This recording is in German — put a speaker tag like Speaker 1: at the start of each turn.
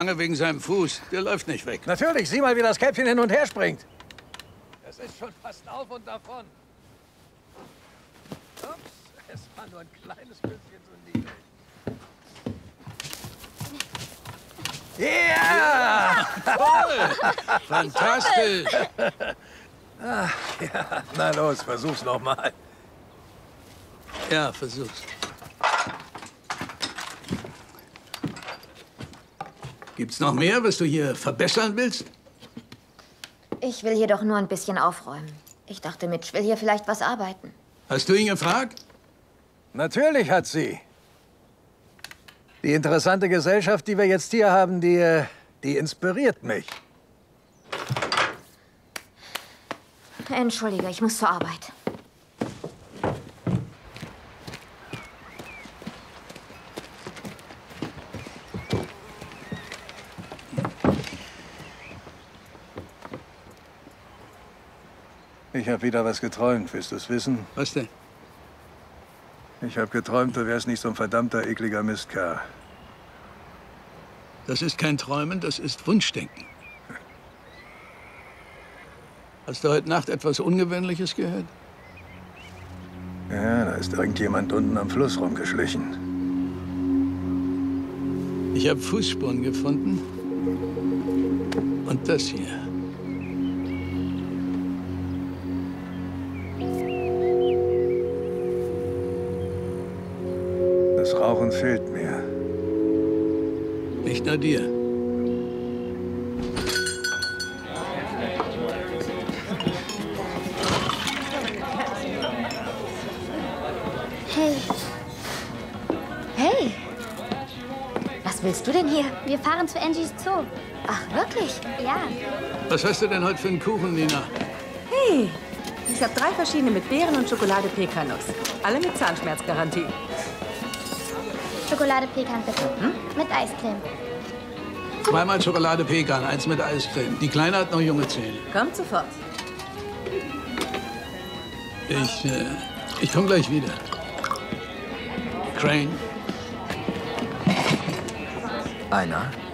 Speaker 1: Wegen seinem Fuß. Der läuft nicht weg.
Speaker 2: Natürlich, sieh mal, wie das Käppchen hin und her springt. Das ist schon fast auf und davon. Ups, es war nur ein kleines bisschen zu niedrig. Ja!
Speaker 1: Toll! Fantastisch!
Speaker 2: Ach, ja, na los, versuch's noch mal.
Speaker 1: Ja, versuch's. Gibt's noch mehr, was du hier verbessern willst?
Speaker 3: Ich will hier doch nur ein bisschen aufräumen. Ich dachte, Mitch will hier vielleicht was arbeiten.
Speaker 1: Hast du ihn gefragt?
Speaker 2: Natürlich hat sie. Die interessante Gesellschaft, die wir jetzt hier haben, die inspiriert mich.
Speaker 3: Entschuldige, ich muss zur Arbeit.
Speaker 2: Ich habe wieder was geträumt, willst du es wissen?
Speaker 1: Was denn?
Speaker 2: Ich habe geträumt, du wärst nicht so ein verdammter, ekliger Mistkerl.
Speaker 1: Das ist kein Träumen, das ist Wunschdenken. Hast du heute Nacht etwas Ungewöhnliches gehört?
Speaker 2: Ja, da ist irgendjemand unten am Fluss rumgeschlichen.
Speaker 1: Ich habe Fußspuren gefunden. Und das hier.
Speaker 2: Das Rauchen fehlt mir.
Speaker 1: Nicht nur dir.
Speaker 3: Hey. Hey. Was willst du denn hier?
Speaker 4: Wir fahren zu Angies Zoo.
Speaker 3: Ach, wirklich?
Speaker 4: Ja.
Speaker 1: Was hast du denn heute für einen Kuchen, Nina?
Speaker 5: Hey, ich habe 3 verschiedene mit Beeren und Schokolade Pekanuss. Alle mit Zahnschmerzgarantie.
Speaker 4: Schokolade Pekan bitte. Mit Eiscreme.
Speaker 1: 2-mal Schokolade Pekan, 1 mit Eiscreme. Die Kleine hat noch junge Zähne.
Speaker 5: Kommt sofort.
Speaker 1: Ich komme gleich wieder. Crane.
Speaker 6: Einer.